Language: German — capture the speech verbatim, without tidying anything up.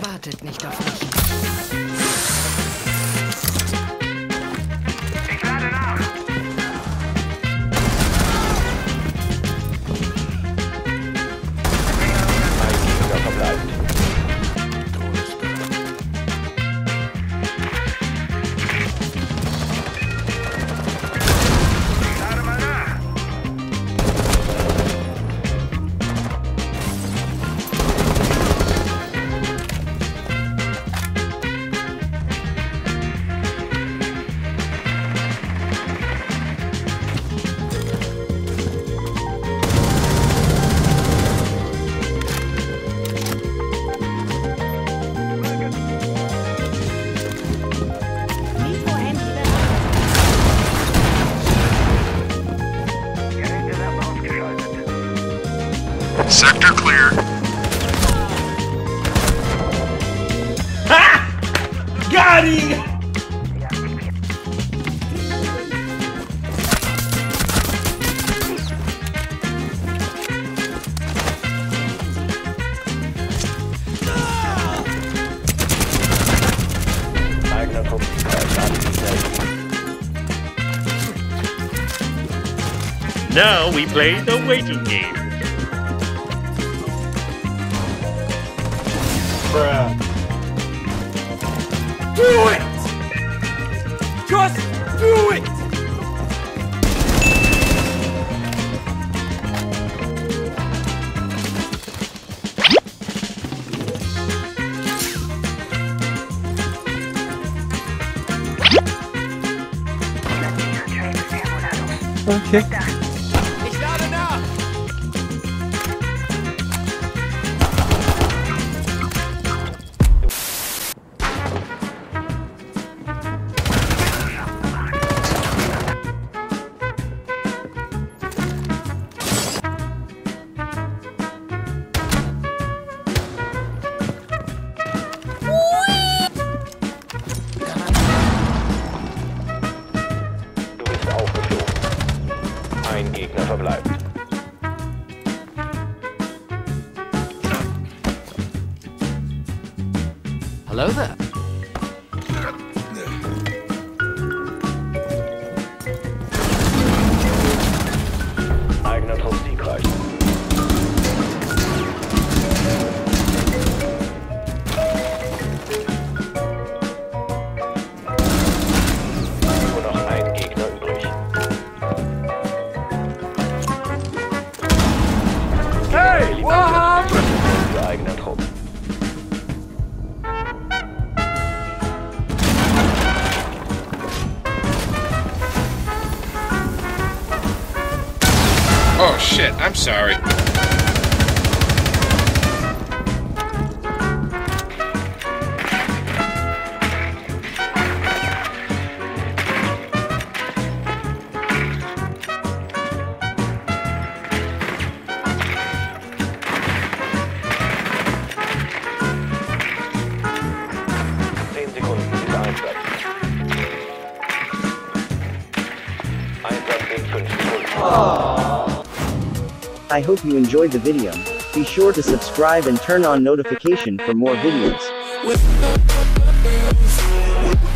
Wartet nicht auf mich. Ich lade nach. Ein Gegner verbleibt. Ich lade mal nach. Geräte werden ausgeschaltet. Sector clear. Ha! Got him! Eigener Trupp. Now we play the waiting game. Bruh. Do it! Just do it! Okay. Ich lade nach! Du bist aufgeflogen. Ein Gegner verbleibt. Hello there. Eigener Trupp siegreich. Nur noch ein Gegner übrig. Hey, what? Für eigener Trupp. Oh shit, I'm sorry. Zehn Sekunden bis Einsatz. Einsatz in fünf Sekunden. I hope you enjoyed the video. Be sure to subscribe and turn on notification for more videos.